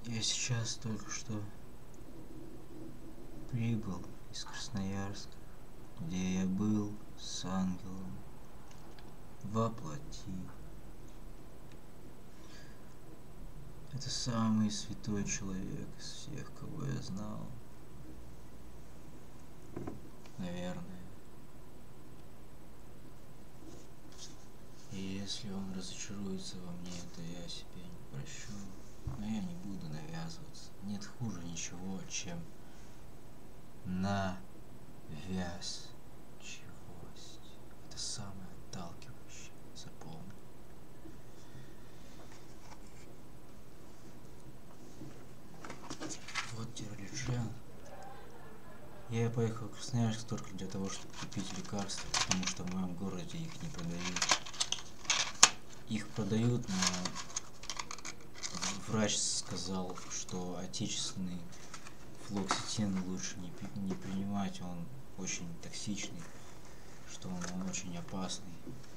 Я сейчас только что прибыл из Красноярска, где я был с ангелом во плоти. Это самый святой человек из всех, кого я знал. Наверное. И если он разочаруется во мне, то я себе не прощу. Но я не буду навязываться. Нет хуже ничего, чем навязчивость. Это самое отталкивающее. Запомни. Вот Тиролиджен. Я поехал в Красноярск только для того, чтобы купить лекарства, потому что в моем городе их не продают. Их продают, но врач сказал, что отечественный флоксетин лучше не принимать, он очень токсичный, что он очень опасный.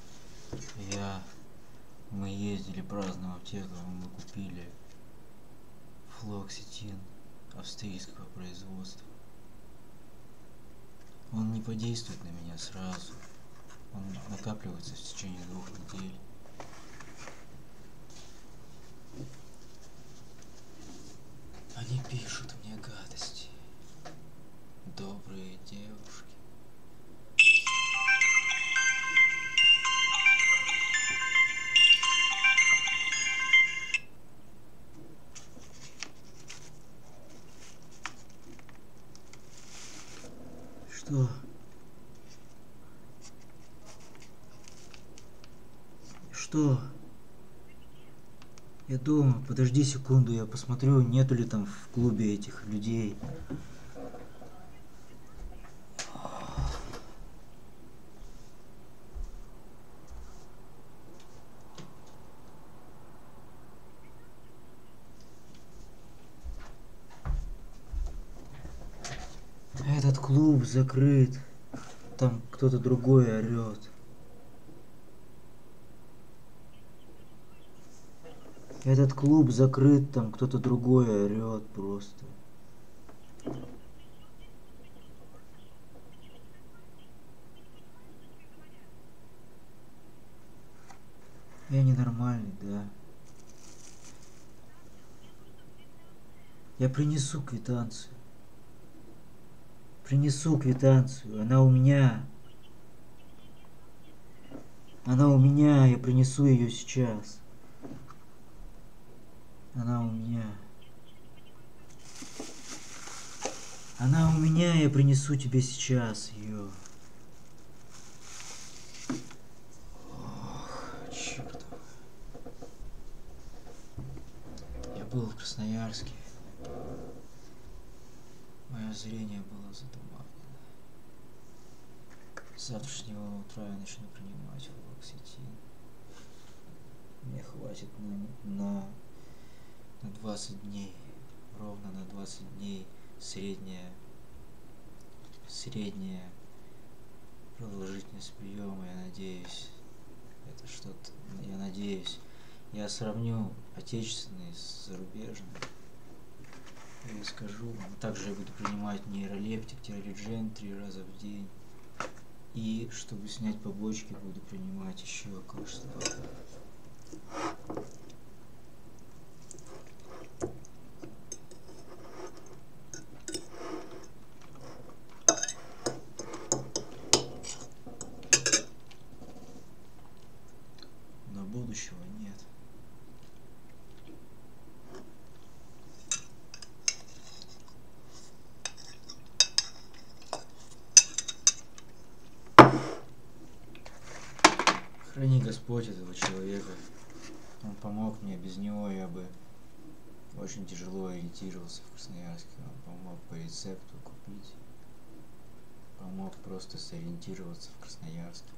Мы ездили праздновать в аптеку, мы купили флоксетин австрийского производства. Он не подействует на меня сразу, он накапливается в течение 2 недель. Они пишут мне гадости, добрые девушки. Что? Что? Я дома, подожди секунду, я посмотрю, нету ли там в клубе этих людей. Этот клуб закрыт, там кто-то другой орет. Этот клуб закрыт, там кто-то другой орет просто. Я ненормальный, да. Я принесу квитанцию. Принесу квитанцию, она у меня. Она у меня, я принесу ее сейчас. Она у меня. Она у меня, я принесу тебе сейчас ее. Ох, черт. Я был в Красноярске. Мое зрение было затуманено. С завтрашнего утра я начну принимать флоксетин. Мне хватит на 20 дней. Ровно на 20 дней средняя продолжительность приема, я надеюсь. Это что-то, я надеюсь. Я сравню отечественный с зарубежным. И скажу вам. Также я буду принимать нейролептик, Тиролиджен 3 раза в день. И чтобы снять побочки, буду принимать еще кое-что. Но будущего нет. Храни Господь этого человека. Он помог мне, без него я бы очень тяжело ориентировался в Красноярске. Он помог по рецепту купить. Помог просто сориентироваться в Красноярске.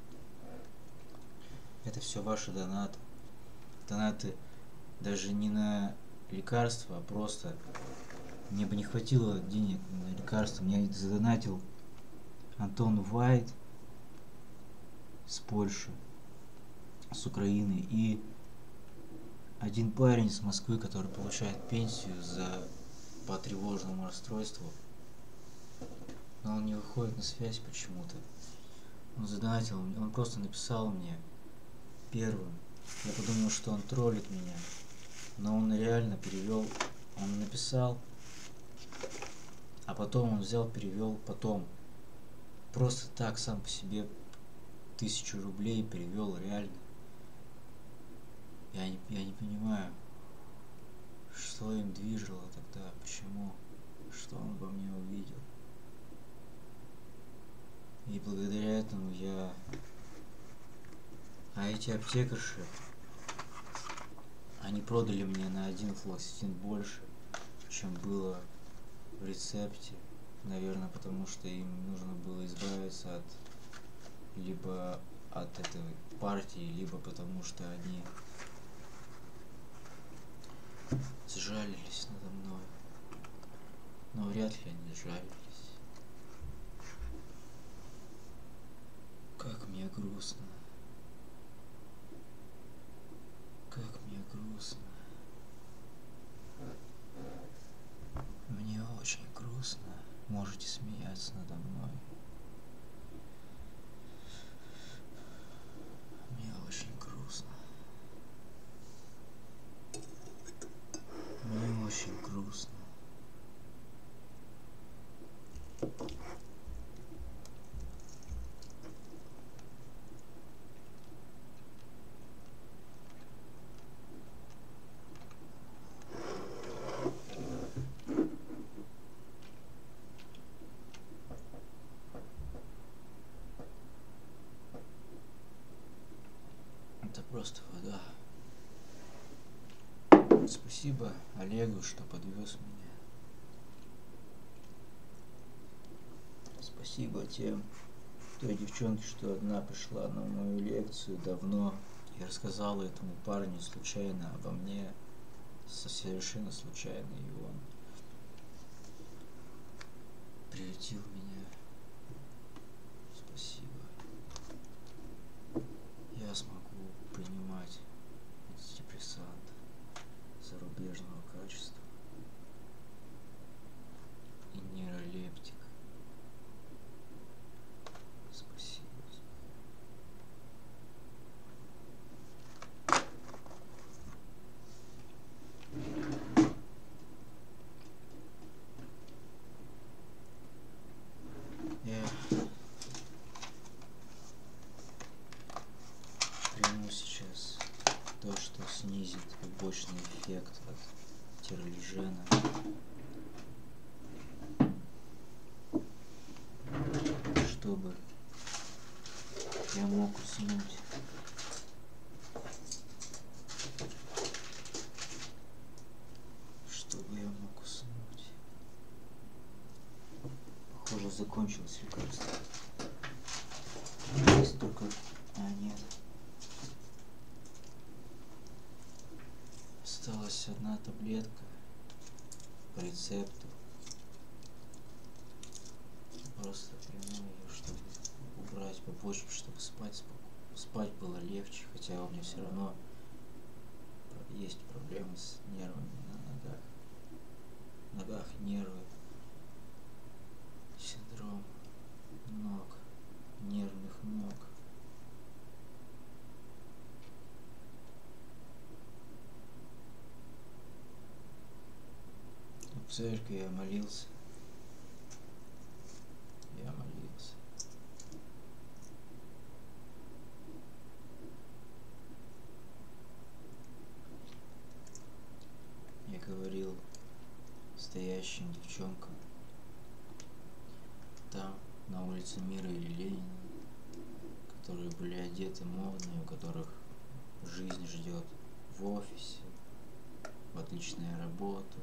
Это все ваши донаты. Донаты даже не на лекарства, а просто мне бы не хватило денег на лекарства. Мне задонатил Антон Вайт с Польши, с Украины и один парень из Москвы, который получает пенсию по тревожному расстройству, но он не выходит на связь почему-то. Он задонатил, он просто написал мне первым. Я подумал, что он троллит меня, но он реально перевел, он написал, а потом он взял, перевел потом. Просто так сам по себе 1000 рублей перевел реально. Я не понимаю, что им движило тогда, почему, что он во мне увидел. И благодаря этому я... А эти аптекарши, они продали мне на 1 флоксетин больше, чем было в рецепте. Наверное, потому что им нужно было избавиться либо от этой партии, либо потому что они сжалились надо мной. Но вряд ли они сжалились. Как мне грустно. Как мне грустно. Мне очень грустно. Можете смеяться надо мной. Мне очень грустно. Мне очень грустно. Это просто вода. Спасибо Олегу, что подвез меня. Спасибо той девчонке, что одна пришла на мою лекцию давно. Я рассказал этому парню случайно обо мне, совершенно случайно, и он приютил меня. Спасибо. Я смогу принимать антидепрессанты зарубежного качества и нейролептик. Спасибо. Я приму сейчас то, что снизит побочный эффект от тиролижена, чтобы я мог уснуть. Чтобы я мог уснуть. Похоже, закончилось лекарство. Есть только... нет. Осталась одна таблетка по рецепту. Просто приму ее, чтобы убрать побочки, чтобы спать было легче, хотя у меня все равно есть проблемы с нервами на ногах. В ногах нервы, синдром ног, нервных ног. В церкви я молился. Я говорил стоящим девчонкам там, на улице Мира или Ленина, которые были одеты модно, у которых жизнь ждет в офисе, отличная работа,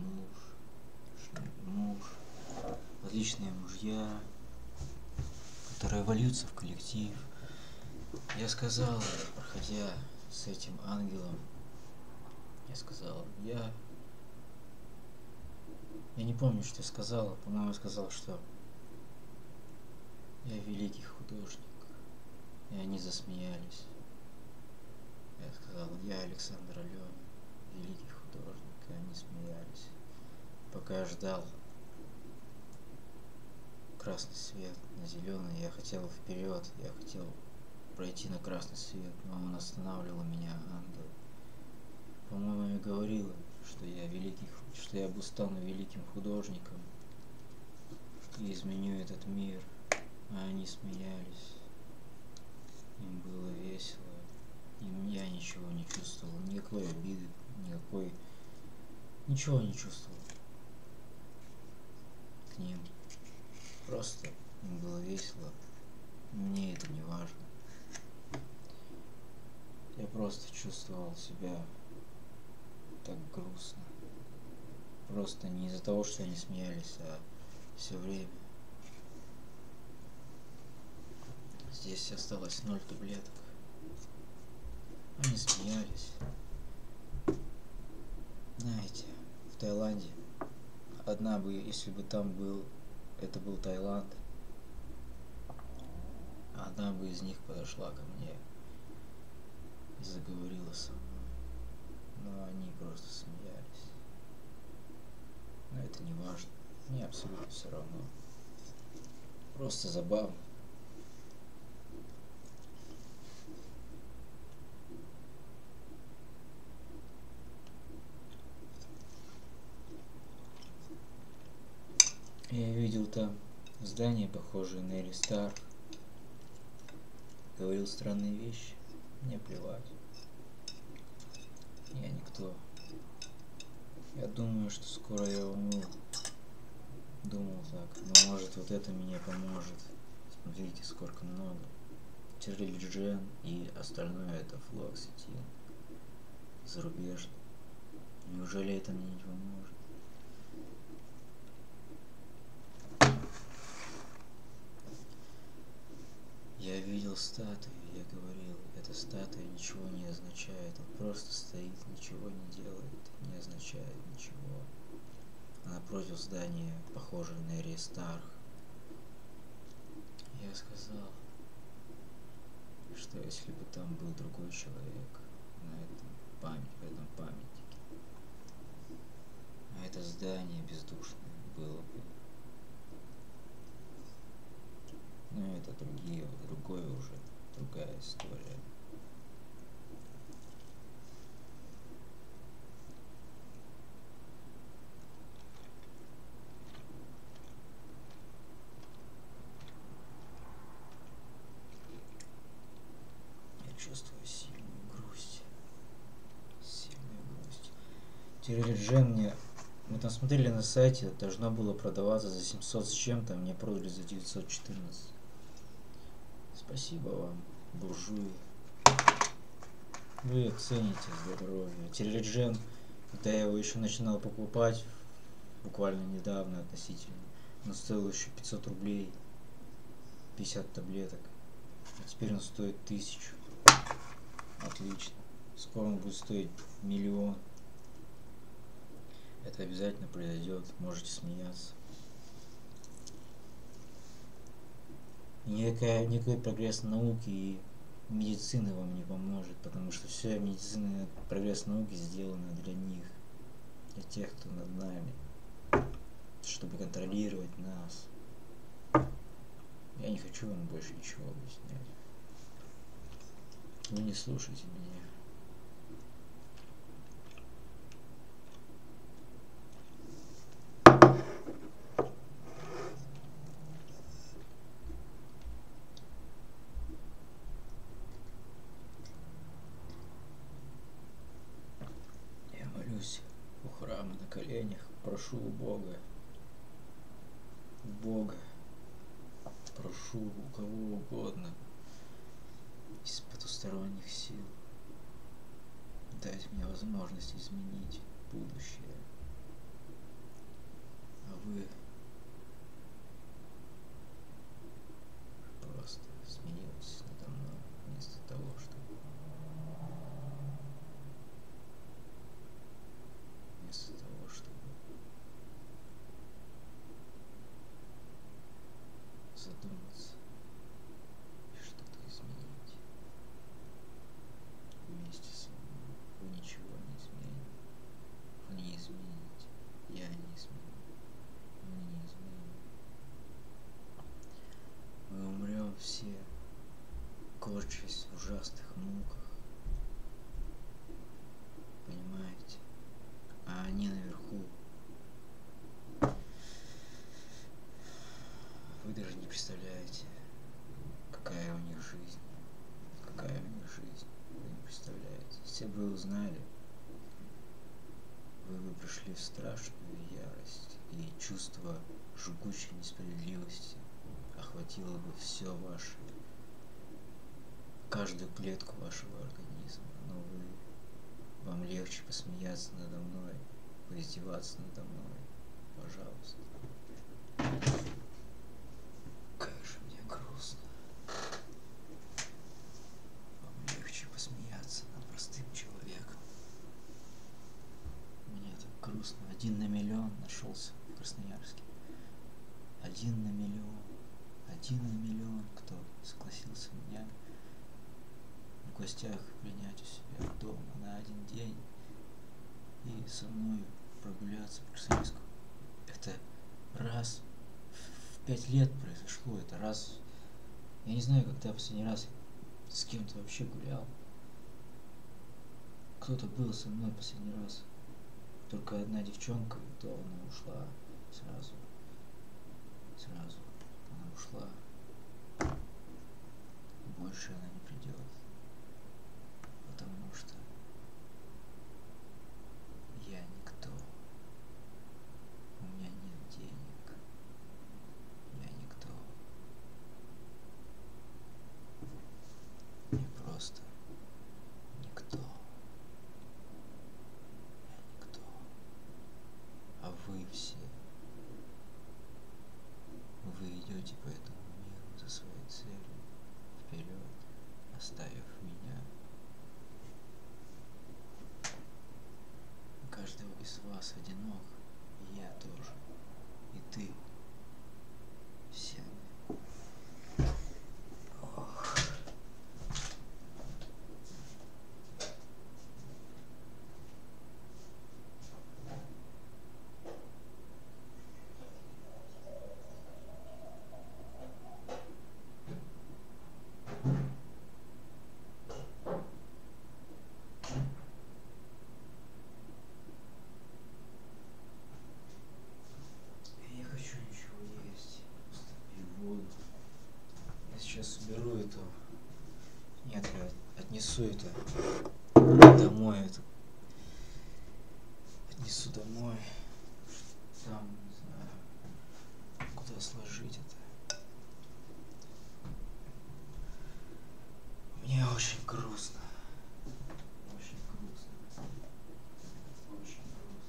муж, отличные мужья, которые вольются в коллектив. Я сказал, проходя с этим ангелом, я сказал, я не помню, что я сказал, по-моему, я сказал, что я великий художник. И они засмеялись. Я сказал, я Александр Алёнин. пока я ждал красный свет на зеленый, я хотел вперед, я хотел пройти на красный свет, но он останавливал меня, ангел. По-моему, я говорила, что что я стану великим художником и изменю этот мир, а они смеялись. Им было весело, и я ничего не чувствовал, никакой обиды, ничего не чувствовал к ним. Просто им было весело, мне это не важно. Я просто чувствовал себя так грустно. Просто не из-за того, что они смеялись, а все время. Здесь осталось 0 таблеток. Они смеялись. Знаете, в Таиланде одна бы, если бы это был Таиланд, одна бы из них подошла ко мне и заговорила со мной. Но они просто смеялись. Но это не важно. Мне абсолютно все равно. Просто забавно. Я видел там здание, похожее на Эри Старк. Говорил странные вещи. Мне плевать. Я никто. Я думаю, что скоро я умру. Думал так. Но может вот это мне поможет. Смотрите, сколько много. Тирилиджен и остальное это флуоксетин. Зарубежный. Неужели это мне не поможет? Я видел статую, я говорил, эта статуя ничего не означает, он просто стоит, ничего не делает, не означает ничего. А напротив здания, похожее на Эри Старк. Я сказал, что если бы там был другой человек в этом памятнике, а это здание бездушное было бы. Но это другая история. Я чувствую сильную грусть. Тирилиджен мы там смотрели на сайте, должно было продаваться за 700 с чем-то, мне продали за 914. Спасибо вам, буржуи. Вы цените здоровье. Тирилиджен, когда я его еще начинал покупать, буквально недавно относительно, он стоил еще 500 рублей, 50 таблеток. А теперь он стоит 1000. Отлично. Скоро он будет стоить 1 000 000. Это обязательно произойдет, можете смеяться. Никакой прогресс науки и медицины вам не поможет, потому что вся медицина, прогресс науки сделана для них, для тех, кто над нами, чтобы контролировать нас. Я не хочу вам больше ничего объяснять. Вы не слушайте меня. Я молюсь у храма на коленях, прошу у Бога, прошу у кого угодно из потусторонних сил дать мне возможность изменить будущее. А вы просто смеетесь надо мной вместо того, чтобы задуматься и что-то изменить вместе со мной. Вы ничего не измените. Вы не измените. Я не изменю. через страшную ярость, и чувство жгучей несправедливости охватило бы все ваше, каждую клетку вашего организма, но вам легче посмеяться надо мной, поиздеваться надо мной, пожалуйста. Как же мне грустно. Вам легче посмеяться над простым человеком. Мне так грустно. 1 на миллион нашелся в Красноярске. 1 на миллион. 1 на миллион, кто согласился меня в гостях принять у себя дома на 1 день и со мной прогуляться по Красноярску. Это раз в 5 лет произошло. Это раз... Я не знаю, когда последний раз с кем-то вообще гулял. Кто-то был со мной последний раз. Только одна девчонка, и то она ушла сразу. Она ушла. Больше она не придет. Потому что я никто. У меня нет денег. Я никто. Я просто никто. Я никто. А вы все. Вы идете по этому миру за своей целью, вперед, оставив меня. Каждый из вас одинок, и я тоже, и ты. Все мы. Ох. Я не хочу ничего есть, просто пью воду. Я сейчас уберу эту. Нет, я отнесу это домой. Отнесу домой. Там, не знаю, куда сложить это. Мне очень грустно. Очень грустно. Очень грустно.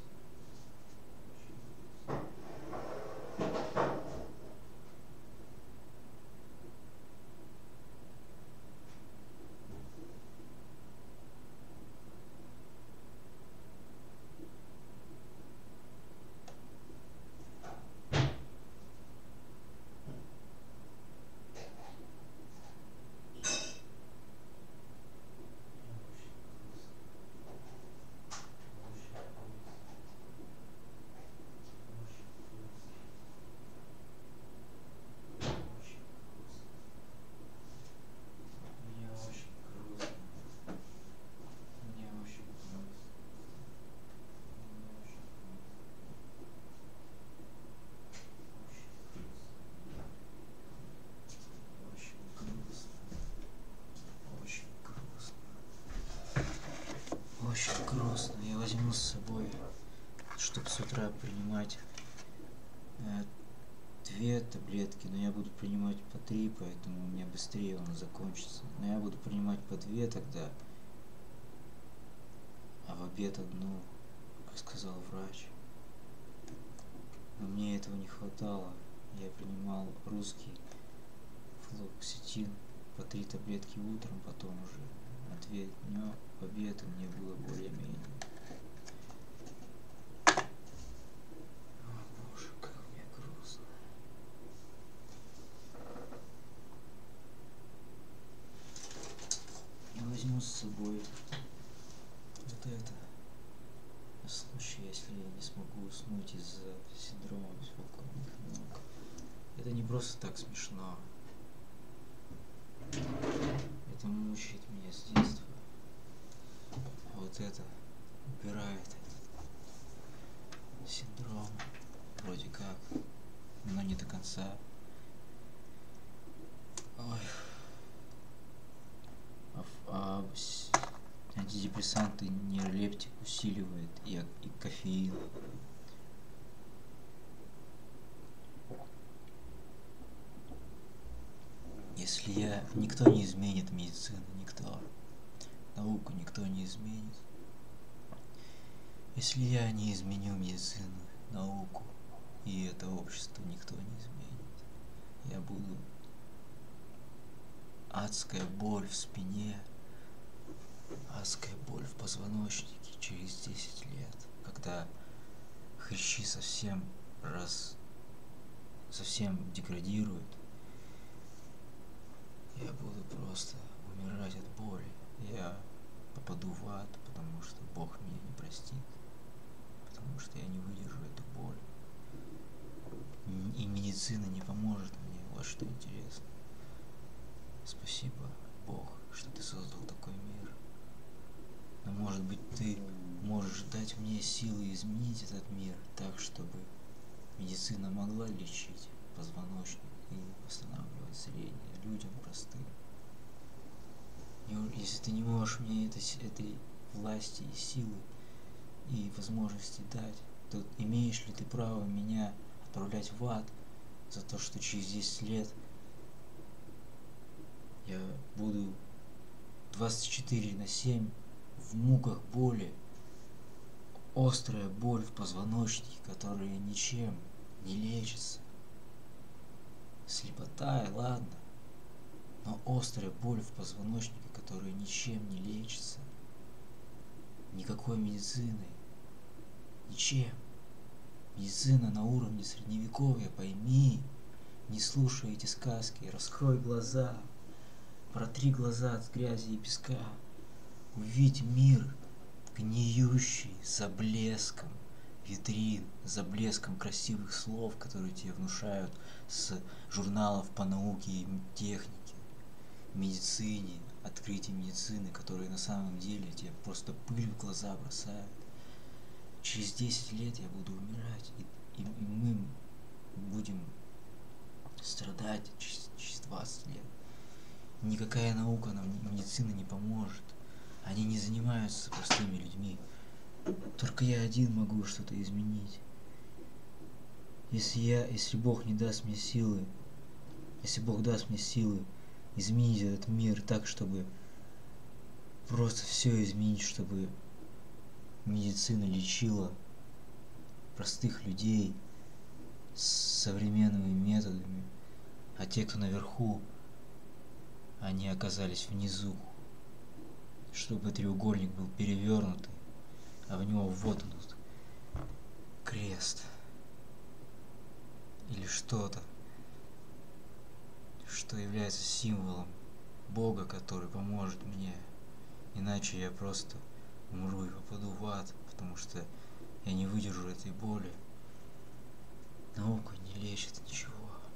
Очень грустно. Я возьму с собой, чтобы с утра принимать 2 таблетки, но я буду принимать по 3, поэтому у меня быстрее он закончится. Но я буду принимать по 2 тогда, а в обед 1, как сказал врач. Но мне этого не хватало. Я принимал русский флоксетин по 3 таблетки утром, потом уже на 2 дня в обед, и мне было более-менее. О боже, как мне грустно. Я возьму с собой вот это, на случай, если я не смогу уснуть из-за синдрома беспокойных ног. Это не просто так смешно. Это мучает меня с детства. А вот это убирает этот синдром. Вроде как. Но не до конца. Ой. Антидепрессанты, нейролептик усиливают усиливает и кофеин. Если никто не изменит медицину, никто. Науку никто не изменит. Если я не изменю медицину, науку и это общество никто не изменит. Я буду адская боль в спине, адская боль в позвоночнике через 10 лет, когда хрящи совсем деградируют. Я буду просто умирать от боли. Я попаду в ад, потому что Бог меня не простит. Потому что я не выдержу эту боль. И медицина не поможет мне. Вот что интересно. Спасибо, Бог, что ты создал такой мир. Но может быть ты можешь дать мне силы изменить этот мир так, чтобы медицина могла лечить позвоночник и восстанавливать зрение людям простым. Если ты не можешь мне этой власти и силы и возможности дать, то имеешь ли ты право меня отправлять в ад за то, что через 10 лет я буду 24/7 в муках боли, острая боль в позвоночнике, которая ничем не лечится. Слепота, ладно, но острая боль в позвоночнике, которая ничем не лечится. Никакой медициной. Ничем. Медицина на уровне средневековья, пойми. Не слушай эти сказки, раскрой глаза. Протри глаза от грязи и песка. Увидь мир, гниющий за блеском витрин, за блеском красивых слов, которые тебе внушают с журналов по науке и технике, медицине, открытии медицины, которые на самом деле тебе просто пыль в глаза бросают. Через 10 лет я буду умирать, и мы будем страдать через 20 лет. Никакая наука нам, медицина не поможет. Они не занимаются простыми людьми. Только я один могу что-то изменить. Если Бог не даст мне силы, если Бог даст мне силы изменить этот мир так, чтобы просто все изменить, чтобы медицина лечила простых людей с современными методами, а те, кто наверху, они оказались внизу, чтобы треугольник был перевернутый, а в него воткнут крест или что-то, что является символом Бога, который поможет мне. Иначе я просто умру и попаду в ад, потому что я не выдержу этой боли. Наука не лечит ничего.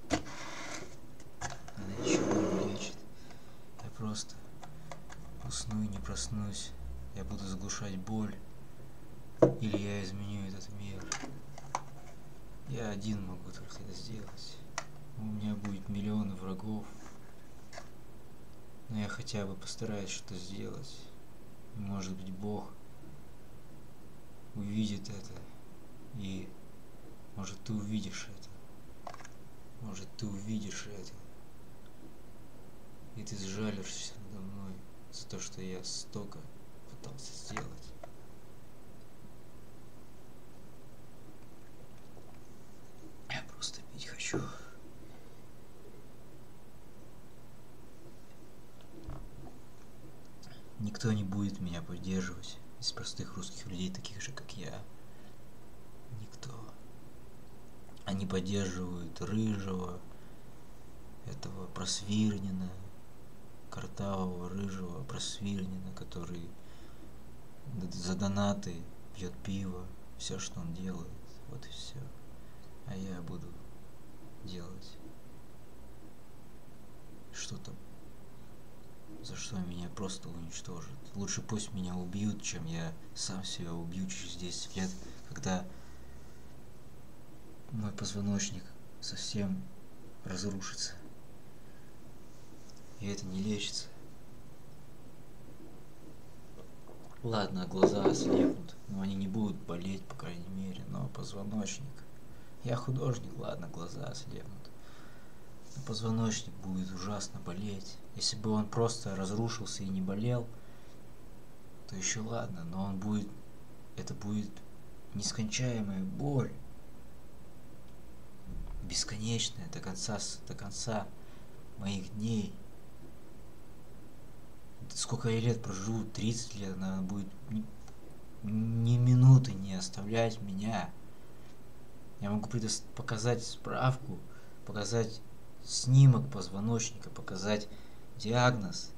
Она ничего не лечит. Я просто усну и не проснусь. Я буду заглушать боль. Или я изменю этот мир. Я один могу только это сделать. У меня будет миллионы врагов. Но я хотя бы постараюсь что-то сделать. И, может быть, Бог увидит это. И может ты увидишь это. Может ты увидишь это. И ты сжалишься надо мной за то, что я столько пытался сделать. Я просто пить хочу. Никто не будет меня поддерживать из простых русских людей, таких же, как я. Никто. Они поддерживают Рыжего, этого Просвирнина, картавого Рыжего Просвирнина, который за донаты пьет пиво, все, что он делает, вот и все. А я буду делать что-то, за что меня просто уничтожат. Лучше пусть меня убьют, чем я сам себя убью через 10 лет, когда мой позвоночник совсем разрушится. И это не лечится. Ладно, глаза ослепнут, но они не будут болеть, по крайней мере, но позвоночник. Я художник, ладно, глаза ослепнут. Но позвоночник будет ужасно болеть. Если бы он просто разрушился и не болел, то еще ладно, но он будет... Это будет нескончаемая боль. Бесконечная до конца моих дней. Сколько я лет проживу, 30 лет, она будет ни минуты не оставлять меня. Я могу показать справку, показать снимок позвоночника, показать диагноз.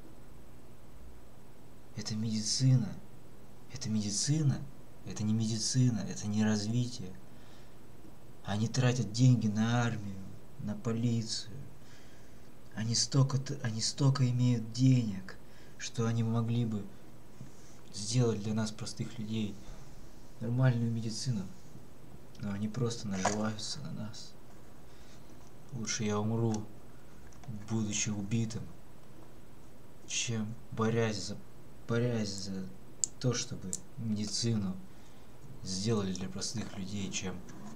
Это медицина. Это медицина. Это не медицина, это не развитие. Они тратят деньги на армию, на полицию. Они столько имеют денег, что они могли бы сделать для нас, простых людей, нормальную медицину. Но они просто наживаются на нас. Лучше я умру, будучи убитым, чем борясь за то, чтобы медицину сделали для простых людей, чем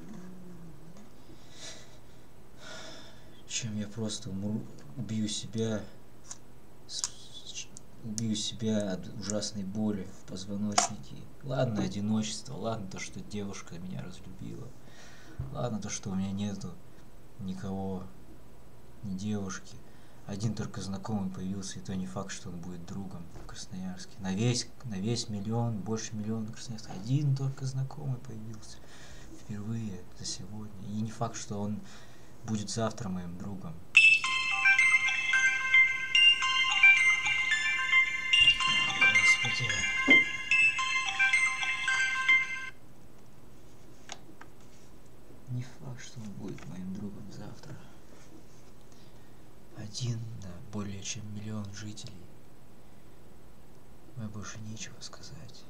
я просто умру, убью себя от ужасной боли в позвоночнике. Ладно, одиночество, ладно то, что девушка меня разлюбила, ладно то, что у меня нету никого, ни девушки. Один только знакомый появился, и то не факт, что он будет другом в Красноярске. На весь миллион, больше миллиона Красноярска. Один только знакомый появился впервые за сегодня. И не факт, что он будет завтра моим другом. Господи. Не факт, что он будет моим другом завтра. Один на более чем миллион жителей. Мне больше нечего сказать.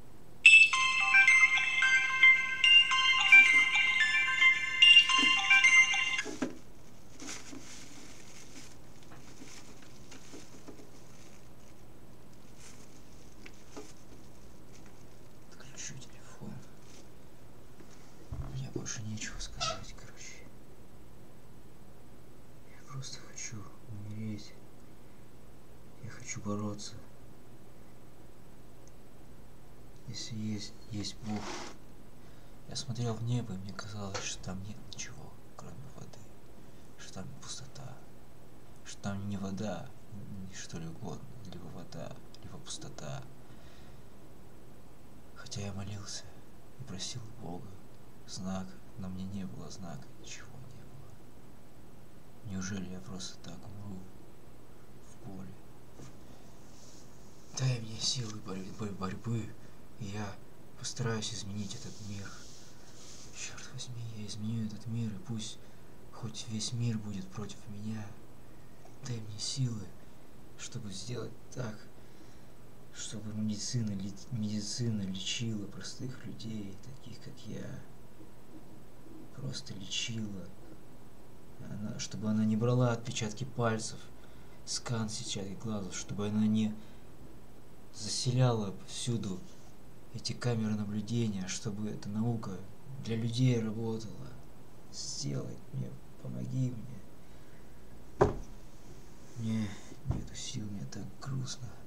Отключу телефон. Мне больше нечего сказать, короче. Я просто хочу умереть. Я хочу бороться. Если есть Бог. Я смотрел в небо, и мне казалось, что там нет ничего, кроме воды. Что там пустота. Что там не вода, ни что ли угодно. Либо вода, либо пустота. Хотя я молился и просил Бога знак, но мне не было знака, ничего не было. Неужели я просто так умру в боли? Дай мне силы борьбы, и я постараюсь изменить этот мир. Черт возьми, я изменю этот мир, и пусть хоть весь мир будет против меня. Дай мне силы, чтобы сделать так, чтобы медицина лечила простых людей, таких как я. Просто лечила. Чтобы она не брала отпечатки пальцев, скан сетчатки глазов, чтобы она не заселяла повсюду эти камеры наблюдения, чтобы эта наука для людей работала. Сделай мне, помоги мне. Мне нету сил, мне так грустно.